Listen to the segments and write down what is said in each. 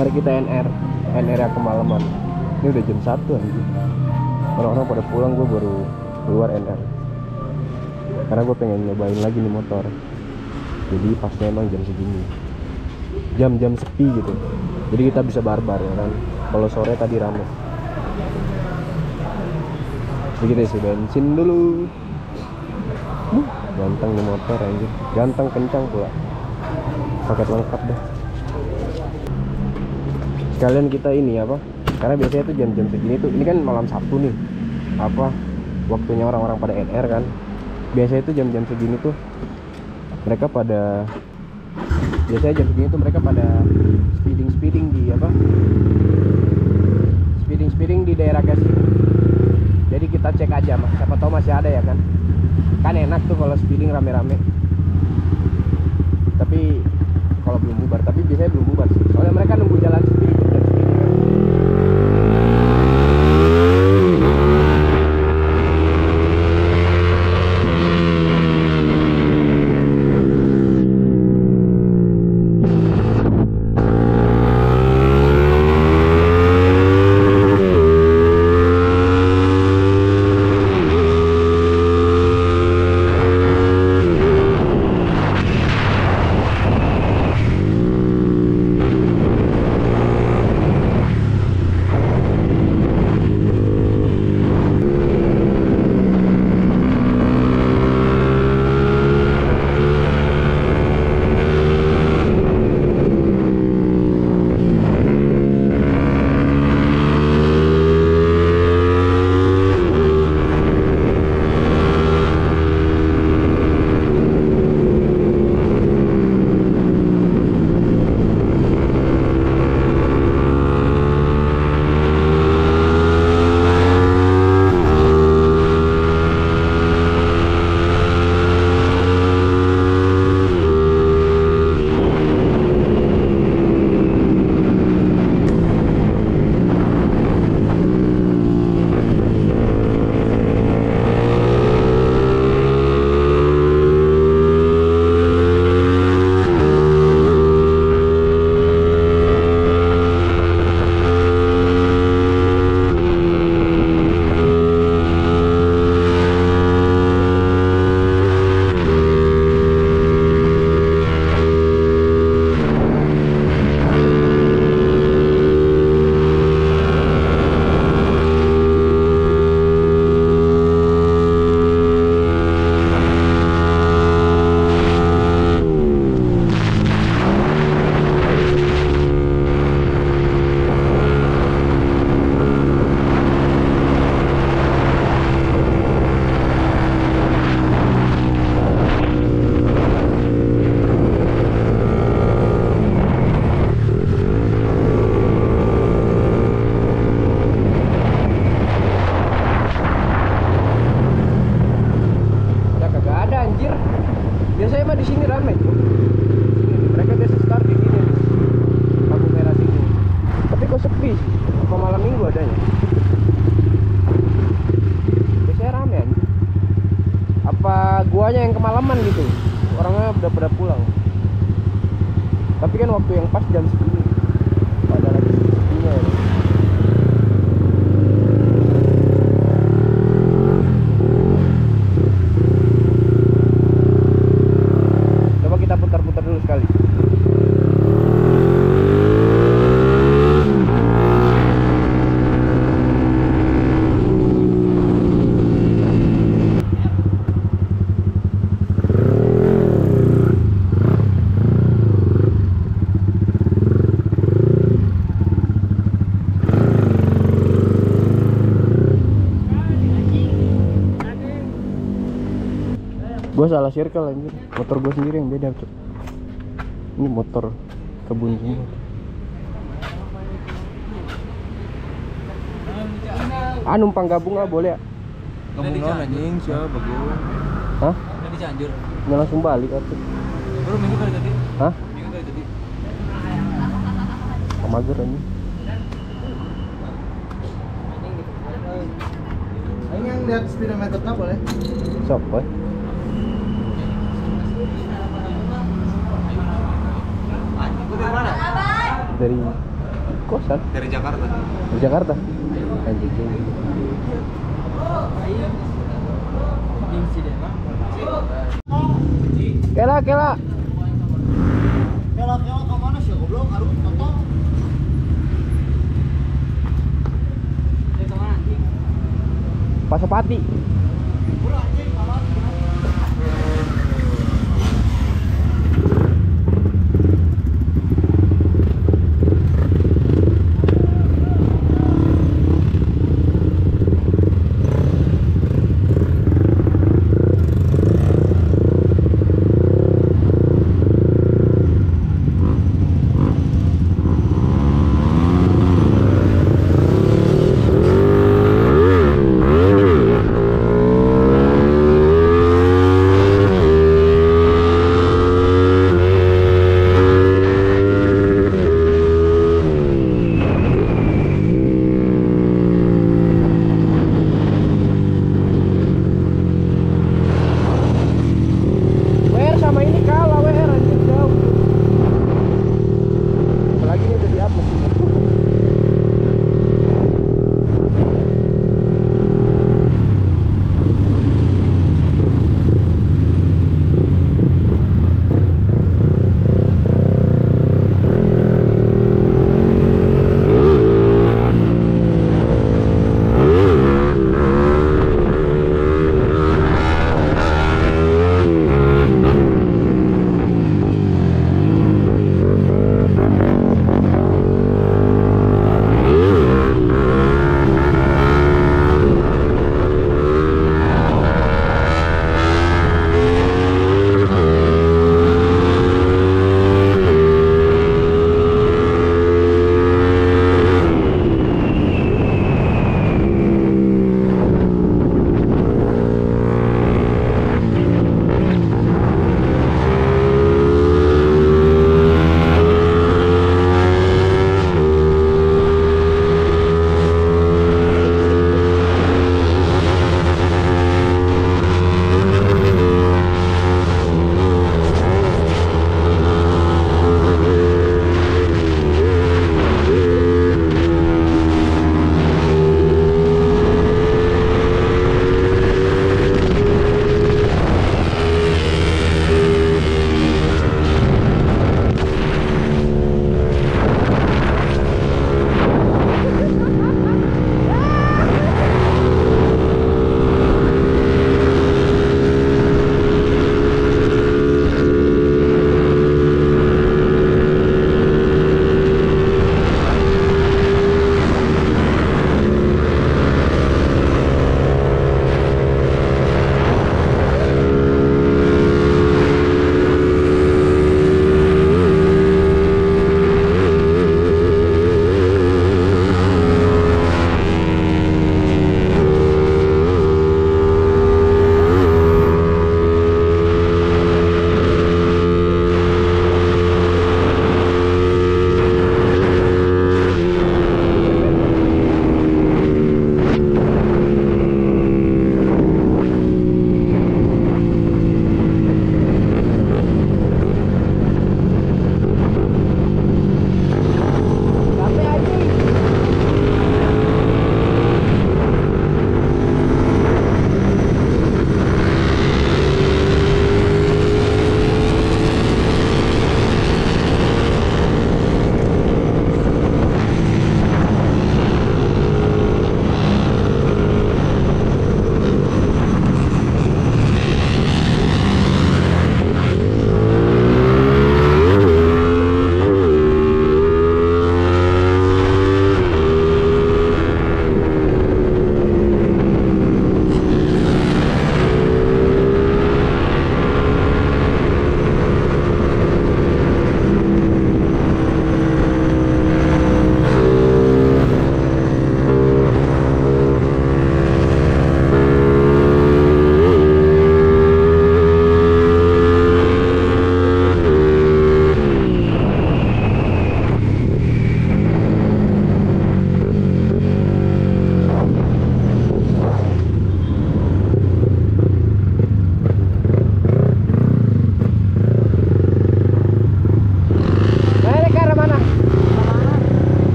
Mari kita NR ya kemalaman. Ini udah jam 1 anjing. Orang-orang pada pulang, gue baru keluar NR. Karena gue pengen nyobain lagi nih motor. Jadi pasnya emang jam segini. Jam-jam sepi gitu. Jadi kita bisa barbar ya kan. Kalau sore tadi rame. Jadi kita isi bensin dulu. Ganteng nih motor anjir. Ganteng kencang pula. Paket lengkap dah. Sekalian kita ini apa? Karena biasanya tuh jam-jam segini tuh, ini kan malam Sabtu nih. Apa? Waktunya orang-orang pada NR kan. Biasanya tuh jam-jam segini tuh mereka pada biasanya jam segini tuh mereka pada speeding di apa? Speeding di daerah gas ini. Jadi kita cek aja mas, siapa tahu masih ada ya kan. Kan enak tuh kalau speeding rame-rame. Tapi kalau belum bubar, tapi biasanya belum bubar sih. Soalnya mereka nunggu jalan speeding kan. Guanya yang kemalaman gitu, orangnya udah pada pulang. Tapi kan waktu yang pas jam segini pada lagi sepinya ya. Coba kita putar-putar dulu sekali. Gue salah circle anjir. Motor gue sendiri yang beda tuh. Ini motor kebun semua. Numpang gabung boleh ya? Gabung naon anjing siapa bagus. Hah? Tadi Cianjur. Nggak langsung balik atuh. Baru minggu kali tadi. Hah? Minggu kali tadi. Pamager anjing. Ini yang lihat speedometernya boleh? Sok, boy. Dari mana? Dari kosan Dari Jakarta. di Jakarta. Anjing. Kela. Kela ke mana sih goblok? Aduh, totong. Pasopati.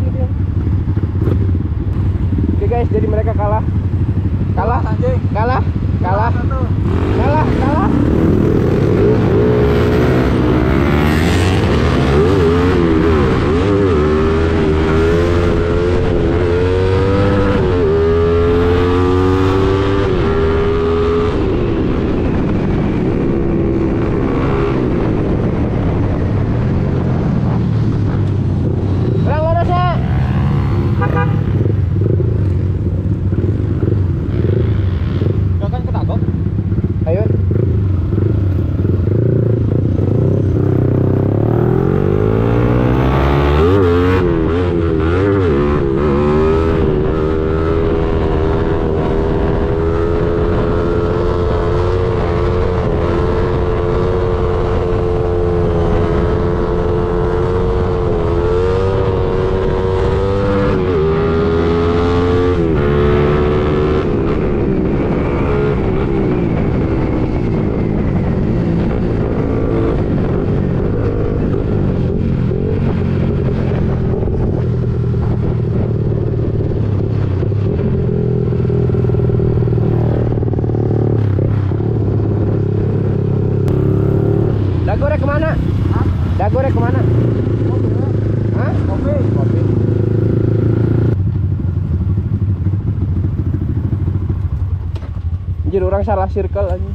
gitu ya. Oke guys, jadi mereka kalah. Kalah. anjing. Kalah. Kalah. Satu. Kalah. Kalah. Kurang lurus ya. Gak kan ketagok. Ayo. Dagorek kemana? Hah? Dagorek kemana? Hah? Kopi. Kopi. Anjir, orang salah circle aja.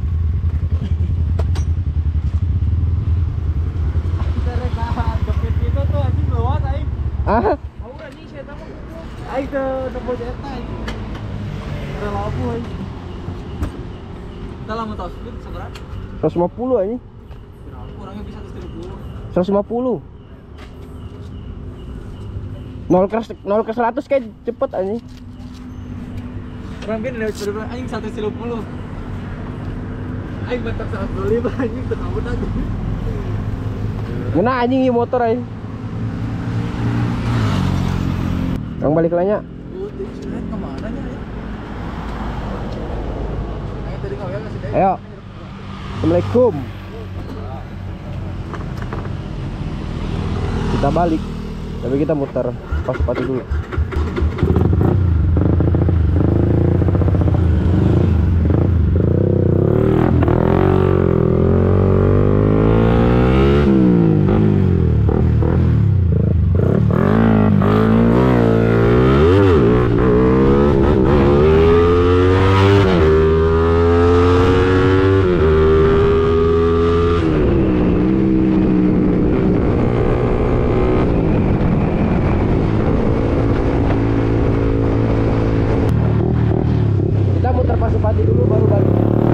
Kita rekahan jepit itu tuh anjing lewat aing. Ah? Mau anjing saya tahu. Aing ke tembok eta anjing. Ada lampu anjing. Kita lama tahu speed seberapa? 150 aja. Kurangnya bisa 130. 150. 0 ke 100 kayak cepet aja. Orang kan lewat seberapa anjing 130. Aing bentar 125 anjing terkabut aja. Ngena anjing ieu motor aja. Yang balik lanya. Udah sudah kemana nya? Aing tadi ngawel kasih deh. Ayo. Assalamualaikum. Kita balik, tapi kita muter pas sepatu dulu. Kita muter Pasupati dulu baru balik.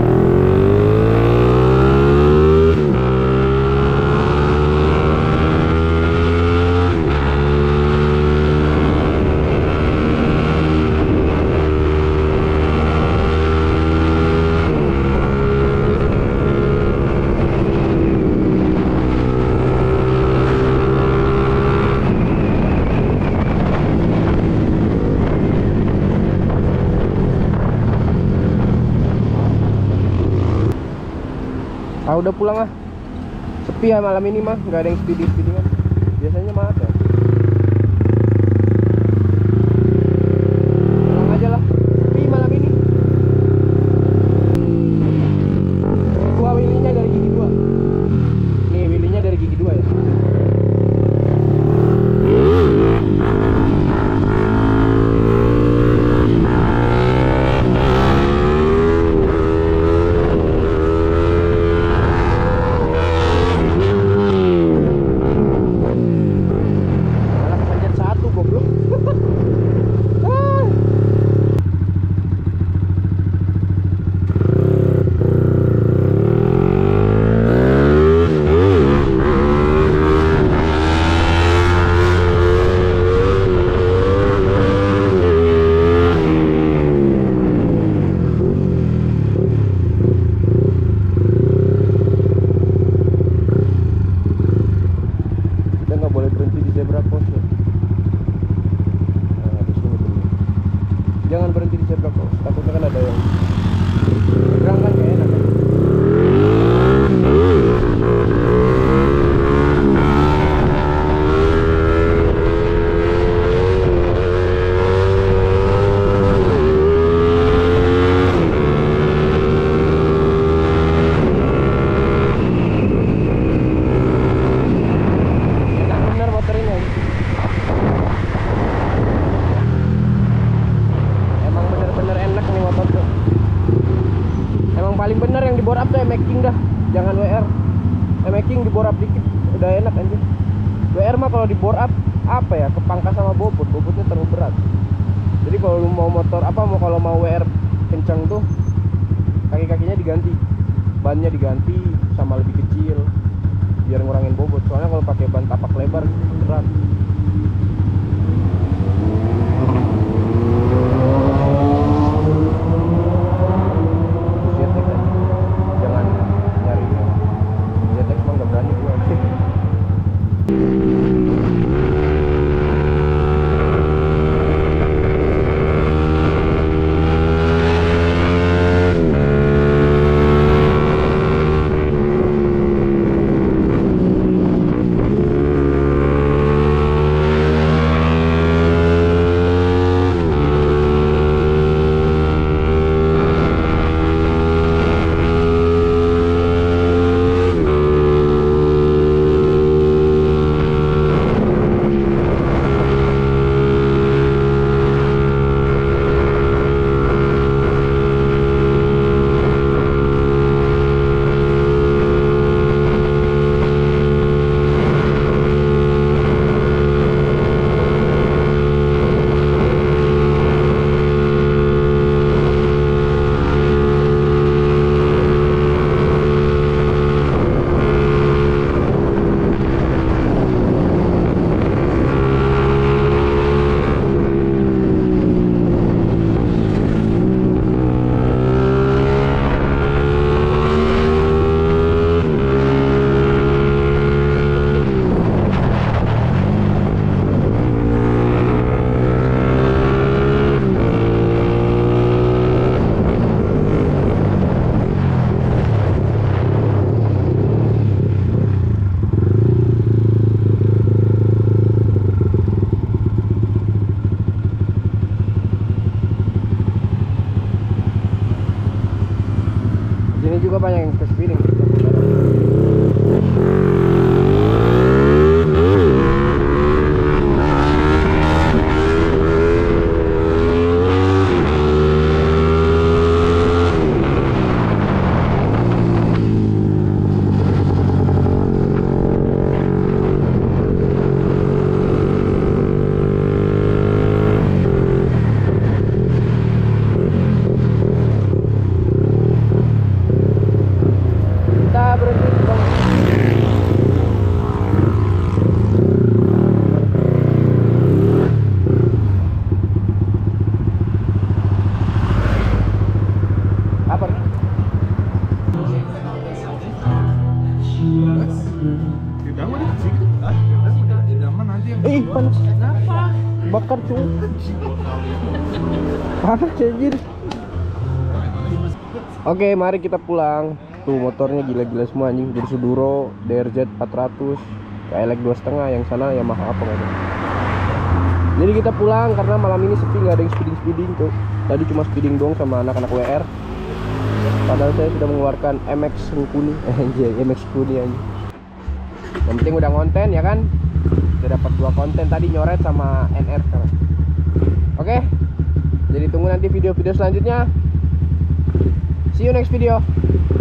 Ah, udah pulang lah. Sepi ya malam ini mah, nggak ada yang speeding-speedingan. Biasanya mah ada. Pulang aja lah. Sepi malam ini. Gua wilinya dari gigi 2. Nih wilinya dari gigi 2 ya. Malah kepencet 1 goblok. Ah. Kita nggak boleh berhenti di zebra cross ya. Nah, di sini bener. Jangan berhenti di zebra cross. Takutnya kan ada yang nyebrang kan kayak enak kan. atau emaking dah, jangan WR. Emaking di bore up dikit udah enak anjir. WR mah kalau di bore up apa ya, kepangkas sama bobotnya terlalu berat. Jadi kalau lu mau motor kalau mau WR kencang tuh kaki-kakinya diganti, bannya diganti sama lebih kecil biar ngurangin bobot. Soalnya kalau pakai ban tapak lebar berat. ZX aja. Jangan nyari ZX mah nggak berani gue. Sini juga banyak yang ke speeding. Panas. Kenapa? Bakar cuy. Panas anjir. Oke, mari kita pulang. Tuh motornya gila-gila semua anjing. Suduro, DRZ 400, KLX 2,5, yang sana Yamaha apa enggak ada. Jadi kita pulang karena malam ini sepi, nggak ada yang speeding tuh. Tadi cuma speeding doang sama anak-anak WR. Padahal saya sudah mengeluarkan MX Kuni, MX Kuni anjing. Yang penting udah konten ya kan. Udah dapat 2 konten tadi, nyoret sama NR sekarang. Oke. Jadi tunggu nanti video-video selanjutnya. See you next video.